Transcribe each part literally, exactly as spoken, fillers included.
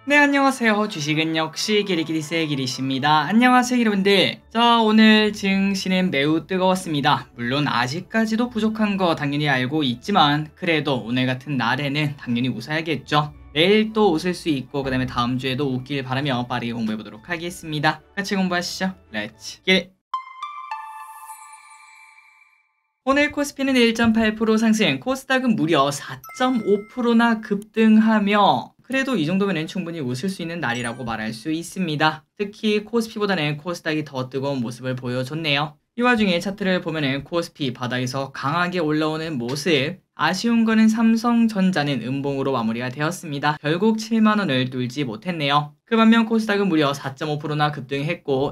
네, 안녕하세요. 주식은 역시 기리기리스의 기리씨입니다. 안녕하세요, 여러분들. 자, 오늘 증시는 매우 뜨거웠습니다. 물론 아직까지도 부족한 거 당연히 알고 있지만 그래도 오늘 같은 날에는 당연히 웃어야겠죠. 내일 또 웃을 수 있고 그 다음에 다음 주에도 웃길 바라며 빠르게 공부해보도록 하겠습니다. 같이 공부하시죠. 렛츠 기릿! 오늘 코스피는 일 점 팔 퍼센트 상승, 코스닥은 무려 사 점 오 퍼센트나 급등하며 그래도 이 정도면 충분히 웃을 수 있는 날이라고 말할 수 있습니다. 특히 코스피보다는 코스닥이 더 뜨거운 모습을 보여줬네요. 이 와중에 차트를 보면은 코스피 바닥에서 강하게 올라오는 모습, 아쉬운 거는 삼성전자는 음봉으로 마무리가 되었습니다. 결국 칠만 원을 뚫지 못했네요. 그 반면 코스닥은 무려 사 점 오 퍼센트나 급등했고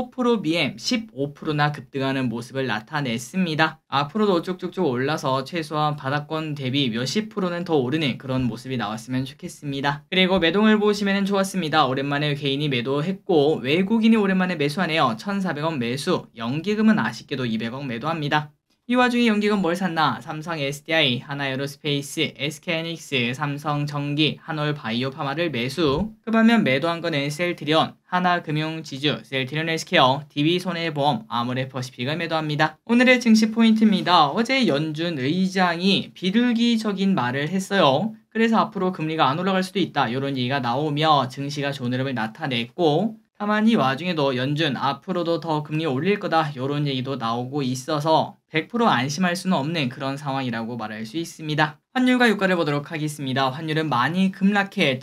에코프로비엠 십오 퍼센트나 급등하는 모습을 나타냈습니다. 앞으로도 쭉쭉쭉 올라서 최소한 바닥권 대비 몇십 프로는 더 오르는 그런 모습이 나왔으면 좋겠습니다. 그리고 매동을 보시면 좋았습니다. 오랜만에 개인이 매도했고 외국인이 오랜만에 매수하네요. 천사백 원 매수, 연기금은 아쉽게도 이백 억 매도합니다. 이 와중에 연기금 뭘 샀나? 삼성 에스디아이, 하나에어로스페이스, 에스케이하이닉스, 삼성전기, 한올바이오파마를 매수. 그 반면 매도한 거는 셀트리온, 하나금융지주, 셀트리온 헬스케어, 디비손해보험, 아모레퍼시픽을 매도합니다. 오늘의 증시 포인트입니다. 어제 연준 의장이 비둘기적인 말을 했어요. 그래서 앞으로 금리가 안 올라갈 수도 있다. 이런 얘기가 나오며 증시가 좋은 흐름을 나타냈고 다만 이 와중에도 연준 앞으로도 더 금리 올릴 거다 이런 얘기도 나오고 있어서 백 퍼센트 안심할 수는 없는 그런 상황이라고 말할 수 있습니다. 환율과 유가를 보도록 하겠습니다. 환율은 많이 급락해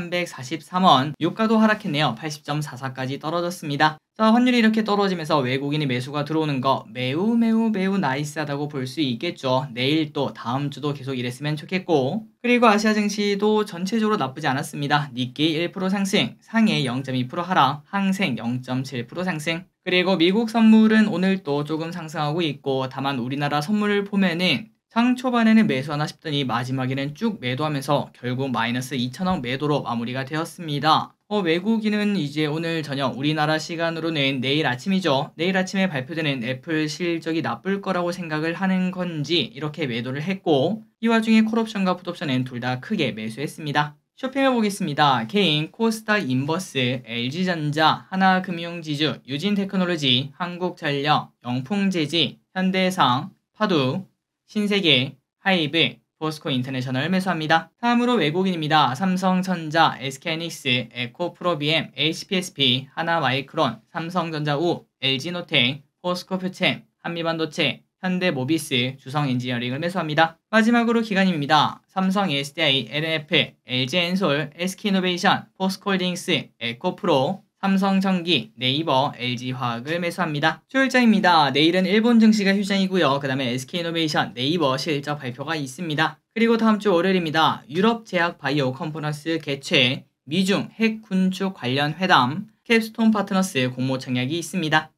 천삼백사십삼 원, 유가도 하락했네요. 팔십 점 사사까지 떨어졌습니다. 자, 환율이 이렇게 떨어지면서 외국인이 매수가 들어오는 거 매우 매우 매우 나이스하다고 볼 수 있겠죠. 내일 또 다음 주도 계속 이랬으면 좋겠고 그리고 아시아 증시도 전체적으로 나쁘지 않았습니다. 니케이 일 퍼센트 상승, 상해 영 점 이 퍼센트 하락, 항생 영 점 칠 퍼센트 상승. 그리고 미국 선물은 오늘 또 조금 상승하고 있고 다만 우리나라 선물을 보면은 장 초반에는 매수하나 싶더니 마지막에는 쭉 매도하면서 결국 마이너스 이천억 매도로 마무리가 되었습니다. 어, 외국인은 이제 오늘 저녁 우리나라 시간으로는 내일 아침이죠. 내일 아침에 발표되는 애플 실적이 나쁠 거라고 생각을 하는 건지 이렇게 매도를 했고 이 와중에 콜옵션과 풋옵션은 둘 다 크게 매수했습니다. 쇼핑해 보겠습니다. 개인, 코스닥 인버스, 엘지전자, 하나금융지주, 유진테크놀로지, 한국전력, 영풍재지, 현대해상, 파두, 신세계, 하이브, 포스코 인터내셔널 매수합니다. 다음으로 외국인입니다. 삼성전자, 에스케이하이닉스, 에코프로비엠, 에이치피에스피, 하나마이크론, 삼성전자우, 엘지노텍, 포스코프챔, 한미반도체, 현대모비스, 주성엔지니어링을 매수합니다. 마지막으로 기관입니다. 삼성 에스디아이, 엘엔에프, 엘지엔솔, 에스케이이노베이션, 포스코홀딩스, 에코프로, 삼성전기, 네이버, 엘지화학을 매수합니다. 수요일장입니다. 내일은 일본 증시가 휴장이고요. 그 다음에 에스케이이노베이션, 네이버 실적 발표가 있습니다. 그리고 다음 주 월요일입니다. 유럽 제약 바이오 컨퍼런스 개최, 미중 핵 군축 관련 회담, 캡스톤 파트너스 공모 청약이 있습니다.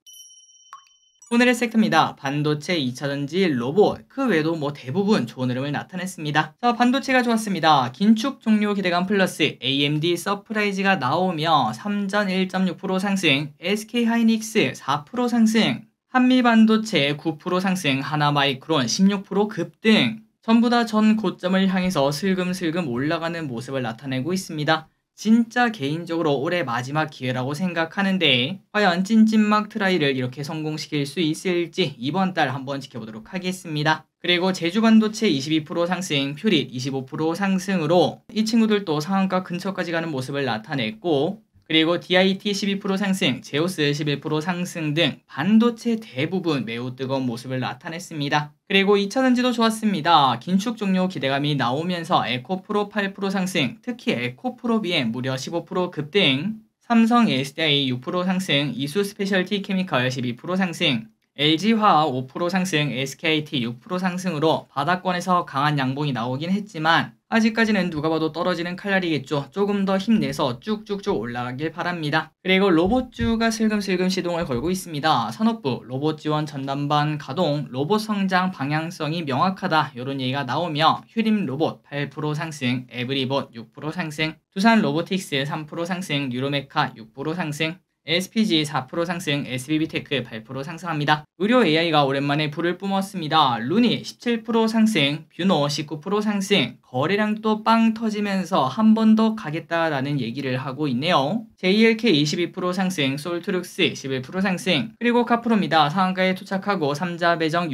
오늘의 섹터입니다. 반도체, 이차전지, 로봇, 그 외에도 뭐 대부분 좋은 흐름을 나타냈습니다. 자, 반도체가 좋았습니다. 긴축 종료 기대감 플러스 에이엠디 서프라이즈가 나오며 삼전 일 점 육 퍼센트 상승, 에스케이하이닉스 사 퍼센트 상승, 한미반도체 구 퍼센트 상승, 하나마이크론 십육 퍼센트 급등, 전부 다 전 고점을 향해서 슬금슬금 올라가는 모습을 나타내고 있습니다. 진짜 개인적으로 올해 마지막 기회라고 생각하는데 과연 찐찐막 트라이를 이렇게 성공시킬 수 있을지 이번 달 한번 지켜보도록 하겠습니다. 그리고 제주반도체 이십이 퍼센트 상승, 퓨릿 이십오 퍼센트 상승으로 이 친구들도 상한가 근처까지 가는 모습을 나타냈고 그리고 디아이티 십이 퍼센트 상승, 제오스 십일 퍼센트 상승 등 반도체 대부분 매우 뜨거운 모습을 나타냈습니다. 그리고 이차전지도 좋았습니다. 긴축 종료 기대감이 나오면서 에코프로 팔 퍼센트 상승, 특히 에코프로비엠 무려 십오 퍼센트 급등, 삼성 에스디아이 육 퍼센트 상승, 이수 스페셜티 케미컬 십이 퍼센트 상승, 엘지화학 오 퍼센트 상승, 에스케이아이티 육 퍼센트 상승으로 바닥권에서 강한 양봉이 나오긴 했지만 아직까지는 누가 봐도 떨어지는 칼날이겠죠. 조금 더 힘내서 쭉쭉쭉 올라가길 바랍니다. 그리고 로봇주가 슬금슬금 시동을 걸고 있습니다. 산업부 로봇 지원 전담반 가동, 로봇 성장 방향성이 명확하다 이런 얘기가 나오며 휴림 로봇 팔 퍼센트 상승, 에브리봇 육 퍼센트 상승, 두산 로보틱스 삼 퍼센트 상승, 뉴로메카 육 퍼센트 상승, 에스피지 사 퍼센트 상승, 에스비비테크 팔 퍼센트 상승합니다. 의료 에이아이가 오랜만에 불을 뿜었습니다. 루니 십칠 퍼센트 상승, 뷰노 십구 퍼센트 상승, 거래량도 빵 터지면서 한 번 더 가겠다라는 얘기를 하고 있네요. 제이엘케이 이십이 퍼센트 상승, 솔트룩스 십일 퍼센트 상승, 그리고 카프로입니다. 상한가에 도착하고 삼자 배정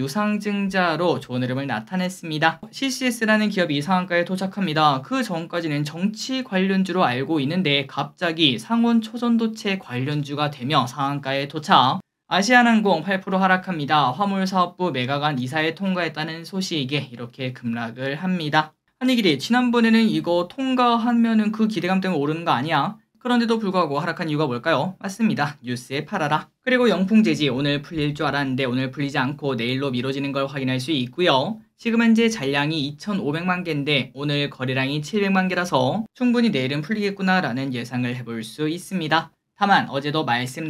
유상증자로 좋은 흐름을 나타냈습니다. 씨씨에스라는 기업이 상한가에 도착합니다. 그 전까지는 정치 관련주로 알고 있는데 갑자기 상온 초전도체 관련주가 되며 상한가에 도착. 아시아나항공 팔 퍼센트 하락합니다. 화물사업부 매각안 이사에 통과했다는 소식에 이렇게 급락을 합니다. 한이길이 지난번에는 이거 통과하면은 그 기대감 때문에 오르는 거 아니야? 그런데도 불구하고 하락한 이유가 뭘까요? 맞습니다. 뉴스에 팔아라. 그리고 영풍재지 오늘 풀릴 줄 알았는데 오늘 풀리지 않고 내일로 미뤄지는 걸 확인할 수 있고요. 지금 현재 잔량이 이천오백만 개인데 오늘 거래량이 칠백만 개라서 충분히 내일은 풀리겠구나 라는 예상을 해볼 수 있습니다. 다만 어제도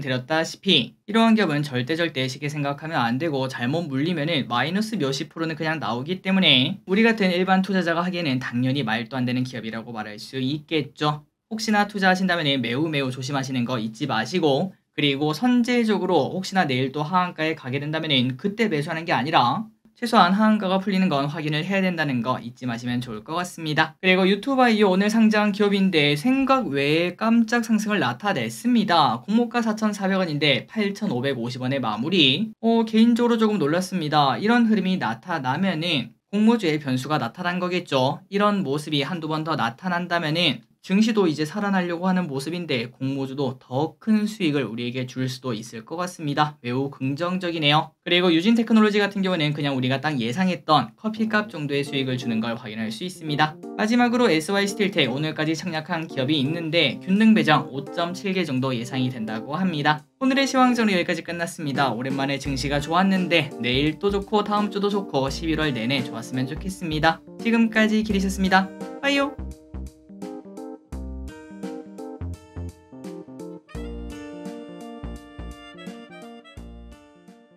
말씀드렸다시피 이러한 기업은 절대 절대 쉽게 생각하면 안 되고 잘못 물리면은 마이너스 몇십 프로는 그냥 나오기 때문에 우리 같은 일반 투자자가 하기에는 당연히 말도 안 되는 기업이라고 말할 수 있겠죠. 혹시나 투자하신다면 매우 매우 조심하시는 거 잊지 마시고, 그리고 선제적으로 혹시나 내일 또 하한가에 가게 된다면 그때 매수하는 게 아니라 최소한 하한가가 풀리는 건 확인을 해야 된다는 거 잊지 마시면 좋을 것 같습니다. 그리고 유튜바이오 오늘 상장 기업인데 생각 외에 깜짝 상승을 나타냈습니다. 공모가 사천사백 원인데 팔천오백오십 원의 마무리. 어, 개인적으로 조금 놀랐습니다. 이런 흐름이 나타나면은 공모주의 변수가 나타난 거겠죠. 이런 모습이 한두 번 더 나타난다면은 증시도 이제 살아나려고 하는 모습인데 공모주도 더 큰 수익을 우리에게 줄 수도 있을 것 같습니다. 매우 긍정적이네요. 그리고 유진테크놀로지 같은 경우는 그냥 우리가 딱 예상했던 커피값 정도의 수익을 주는 걸 확인할 수 있습니다. 마지막으로 에스와이스틸텍 오늘까지 착약한 기업이 있는데 균등 배정 오 점 칠 개 정도 예상이 된다고 합니다. 오늘의 시황정리 여기까지 끝났습니다. 오랜만에 증시가 좋았는데 내일 또 좋고 다음 주도 좋고 십일월 내내 좋았으면 좋겠습니다. 지금까지 길이셨습니다. 빠이요.